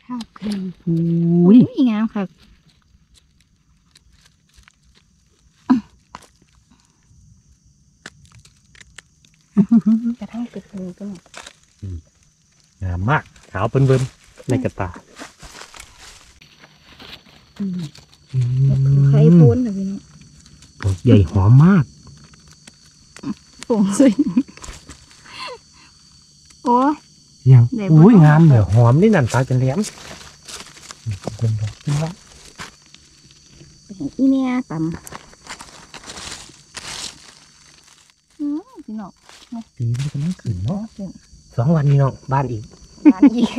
ข้าวครีมอุ้ยงามค่ะกระทั่งติดมือก็หมดงามมากขาวเบิ่นๆในกระตาไข่ปูนนะพี่น้องดอกใหญ่หอมมากผงสิโอ้ยังไหนบ่อุ้ยต้องงามเหนือหอมนี่นั่นตาจันแหลมเป็นดอกที่ว่าอีเนี่ยต่ำพี่น้องปีนี้ก็ไม่ขึ้นเนาะขึ้น 2 วันนี้เนาะบ้านอีกบ้านอีก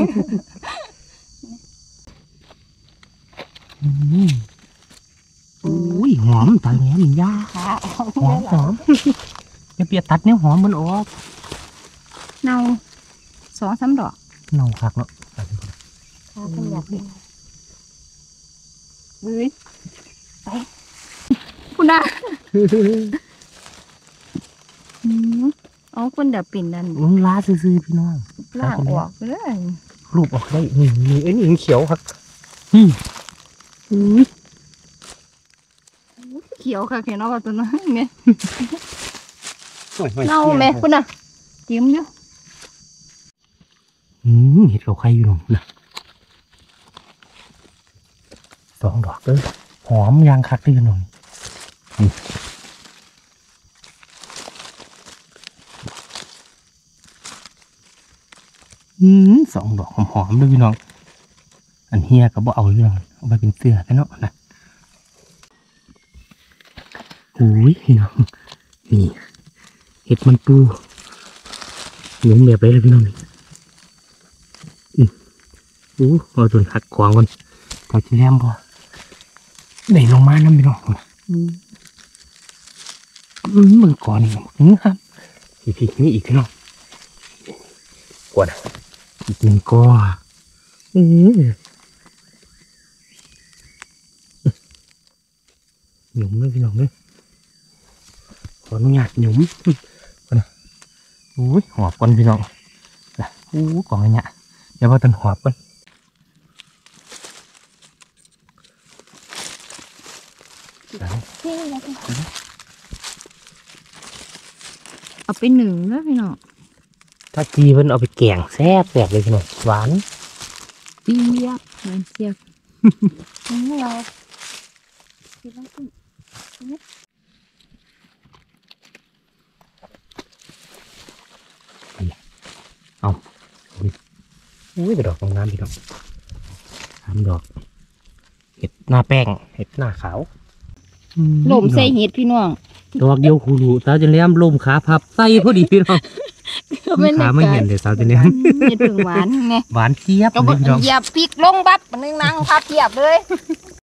อุ้ยหอมตาแหลมยาขาออกหอมหอมอย่าเปียตัดเนี่ยหอมมันออกเนา2-3 ดอกเน่าคักเนาะขาขยับเลยเฮ้ยไปคุณน่ะเอาคนดับปิ่นนั่นมึงล้าซื่อๆพี่น้องล่างออกไปเลยรูปออกได้นี่ไอ้นี่ยังเขียวครับอุ้ยเขียวค่ะเขียวเอาตัวนั้นเนี่ยเน่าไหมคุณน่ะจิ้มอยู่เห็ดเขาไข่อยู่หนุ่มนะ2 ดอกเลยหอมยางคักเลยหนุ่ม2 ดอกหอมๆเลยพี่น้องอันเฮียก็บ่เอาอยู่หรอกเอาไปเป็นเสื้อกันเนาะนะอุ้ยพี่น้องนี่เห็ดมันปูหนุ่มแบบไรเลยพี่น้องนี่เอาจนหักขวางก่อนเขาจะแลมบ่ได้ลงมาน้ำพี่น้องมึงก่อนนี่ครับพี่นี่อีกพี่น้องกว่าอีก1 ก้อหยุ่มเลยพี่น้องเลยขออนุญาตหยุ่มก่อนนะอุ้ยหอบก่อนพี่น้องนะกล่องอันเนี้ยเดี๋ยวว่าต้นหอบก่อนเอาไปหนึ่งแล้วพี่น้องถ้าจีเพิ่นเอาไปแกงแซ่บเลยพี่น้องหวานเจี๊ยบมันเจียบเราคิดว่าขึ้นอุ้ยไปดอกตรงน้ำพี่น้อง3 ดอกเห็ดหน้าแป้งเห็ดหน้าขาวหล่มใส่เห็ดพี่น้องดอกเดียวคูรูสาวจะเลี้ยมลมขาพับใส่พอดีพี่น้องขาไม่เห็นเลยสาวจะเลี้ยมเห็ดผึ่งหวานไงหวานเจี๊ยบก็เลยพี่น้องเหยียบพริกลงบับนึงนั่งพับเหยียบเลย